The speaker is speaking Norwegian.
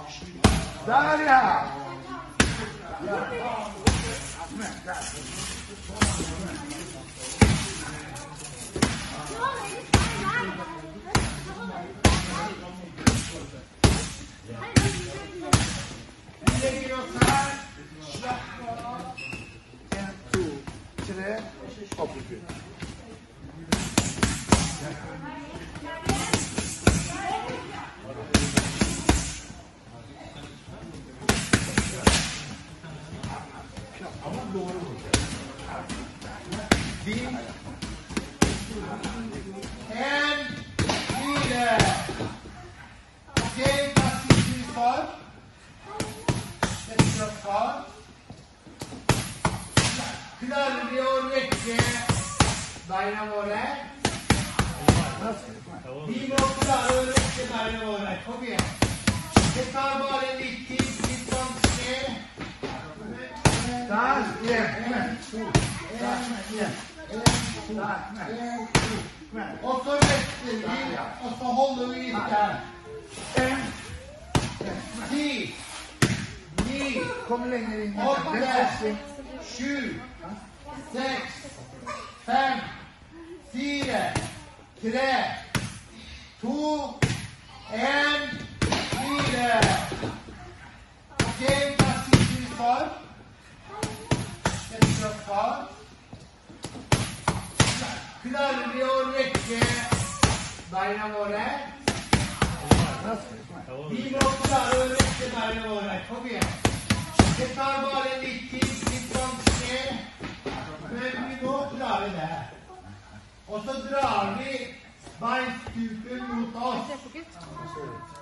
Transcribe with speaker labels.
Speaker 1: Der, ja! Vi legger oss her. Slapp av. 1, 2, 3. Opp i fyr. Klarer vi å rekke beina våre? Vi må klare å rekke beina våre. Kom igjen. Det tar bare litt tid, litt vanskelig. Der, igjen. Og så retter vi, og så holder vi litt der. 10, 9, kom lenger inn. 8, 7, 6, 5, 4, 3, 2, 1, 4. Ok, da sitter vi far. Setter oss far. Klarer vi å rekke beina våre? Vi må klare å rekke beina våre. Kom igjen. Det tar bare litt tid, litt vanskelig. Men vi må klare det. Og så drar vi beinstupen mot oss.